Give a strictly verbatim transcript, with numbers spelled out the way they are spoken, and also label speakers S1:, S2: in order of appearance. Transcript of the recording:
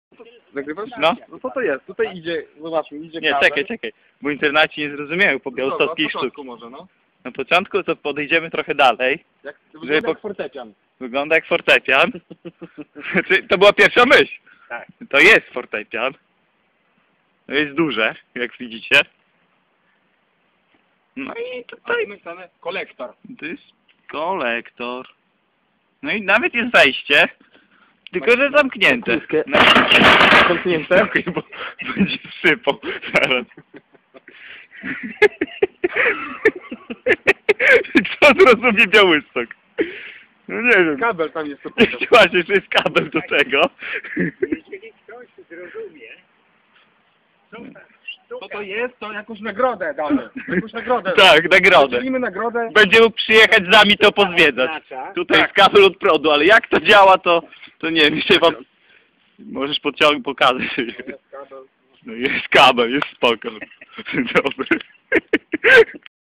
S1: Nagrywasz?
S2: No.
S1: No co to jest? Tutaj idzie, zobaczmy, idzie
S2: Nie,
S1: kabel.
S2: czekaj, czekaj. Bo internaci nie zrozumieją po białostockiej
S1: Dobra,
S2: sztuki.
S1: może, no.
S2: Na początku to podejdziemy trochę dalej.
S1: Jak,
S2: Żeby
S1: wygląda
S2: po-
S1: jak fortepian.
S2: Wygląda jak fortepian. Znaczy, to była pierwsza myśl.
S1: Tak.
S2: To jest fortepian. To jest duże, jak widzicie. No i tutaj
S1: napisane kolektor.
S2: to jest kolektor. No i nawet jest wejście. Tylko, że zamknięte.
S1: Krótkie.
S2: No,
S1: Zamknięte?
S2: Czekaj, bo będzie sypał zaraz. Co zrozumie Białystok? No nie wiem.
S1: Kabel tam jest to.
S2: Właśnie, że jest kabel do tego.
S3: Jeżeli ktoś zrozumie, co ta
S1: Co
S3: sztuka
S1: to jest, to jakąś nagrodę damy. Jakąś nagrodę.
S2: Tak, nagrodę.
S1: Dzielimy nagrodę.
S2: Będzie mógł przyjechać z nami to pozwiedzać.
S3: oznacza,
S2: Tutaj
S1: Tak.
S2: jest kabel od prądu, ale jak to działa, to, to nie wiem. Jeszcze wam... Możesz podciągnąć, pokazać.
S1: Jest kabel.
S2: No jest kabel, jest spoko. Dobry.